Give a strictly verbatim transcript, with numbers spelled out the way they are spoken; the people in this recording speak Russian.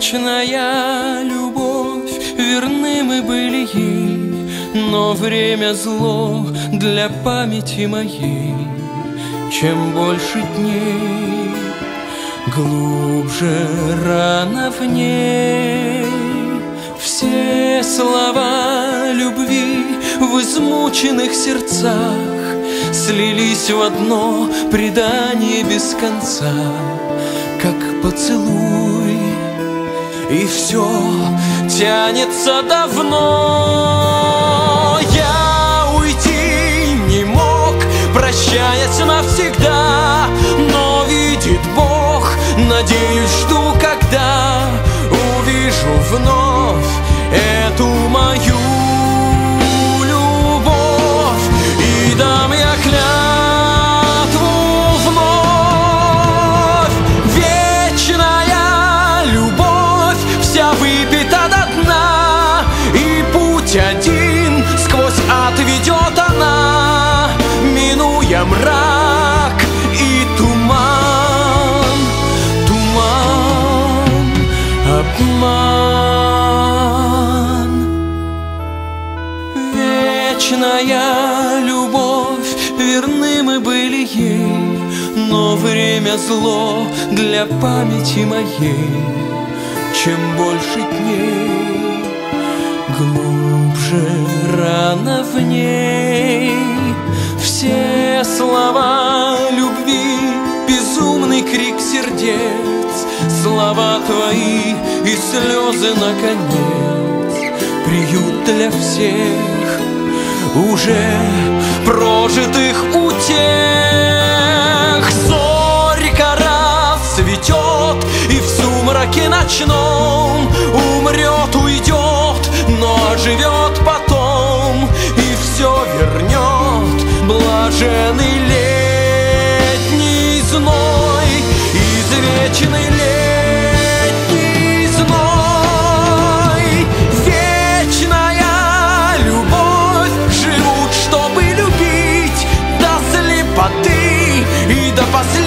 Вечная любовь, верны мы были ей, но время зло для памяти моей. Чем больше дней, глубже рана в ней. Все слова любви в измученных сердцах слились в одно предание без конца, как поцелуй, и все тянется давно. Я уйти не мог, прощаясь навсегда, но видит Бог, надеюсь, жду, когда увижу вновь эту мою любовь, и дам я клятву вновь. Вечная любовь вся выпита до дна, и путь один сквозь ад ведет она, минуя мрак и туман, туман, обман. Вечная любовь, верны мы были ей, но время зло для памяти моей. Чем больше дней, глубже рана в ней. Все слова любви, безумный крик сердец, слова твои и слезы наконец, приют для всех уже прожитых утех. Зорька расцветет, и в сумраке ночном умрет, уйдет, но живет потом и все вернет. Блаженный летний зной, извечный летний зной. Вечная любовь, живут, чтобы любить до слепоты и до последнего.